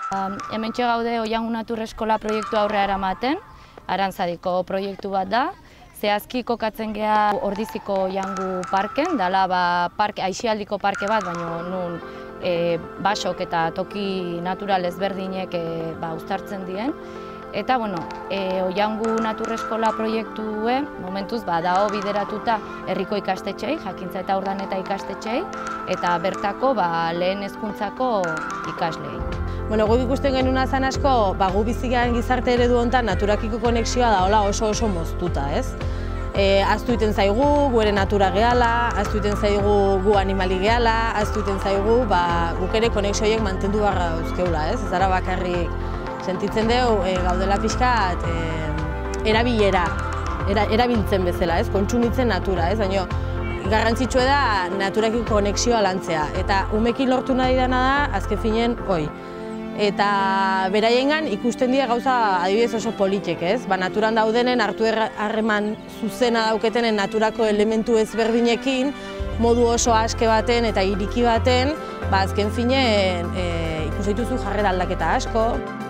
Hementxe gaude Oiangu Natur Eskola proiektu aurrera eramaten, Arantzadiko proiektu bat da. Zehazki kokatzen gea Ordiziko Oiangu parken, dala aisialdiko parke bat, baina nun basok eta toki natural ezberdinek uztartzen dien. Eta, Oiangu Natur Eskola proiektue, momentuz, dago bideratuta herriko ikastetxei, jakintza eta urdaneta ikastetxei, eta bertako lehen hezkuntzako ikaslei. Guk ikusten genuna zan asko, gu bizi garen gizarte eredu honetan naturakiko konexioa daola oso moztuta, ez? Ahaztu iten zaigu, gu ere natura gehala, ahaztu iten zaigu gu animali gehala, ahaztu iten zaigu guk ere konexioiek mantendu barra dauzkeula, ez? Ez ara bakarrik sentitzen dugu gaudela pixkat erabiltzen bezala, ez? Kontsumitzen natura, ez? Baina garrantzitsua da naturakiko konexioa lantzea, eta umekin lortu nahi dena da azken finen hoi. Eta beraiengan ikusten dira gauza adibidez oso politek, ez? Naturan daudenen hartu harreman zuzena dauketenen naturako elementu ezberdinekin, modu oso aske baten eta iriki baten, azken finen ikusi dituzu jarrera aldaketa asko.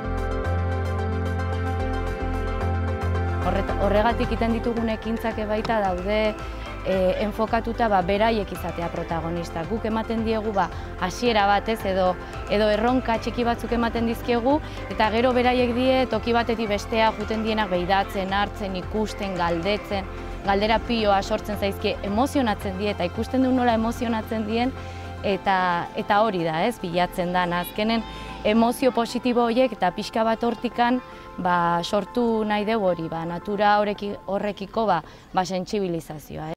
Horregatik iten ditugun ekintzak baita daude enfokatuta beraiek izatea protagonista. Guk ematen diegu hasiera batez edo erronka txiki batzuk ematen dizkiegu, eta gero beraiek die toki batetik bestea juten dienak behidatzen, hartzen, ikusten, galdetzen, galdera piloa sortzen zaizkie, emozionatzen die eta ikusten du nola emozionatzen dien, eta hori da, ez, bilatzen da. Azkenen emozio positibo horiek eta pixka bat hortikan sortu nahi dugu hori, natura horrekiko sentsibilizazioa.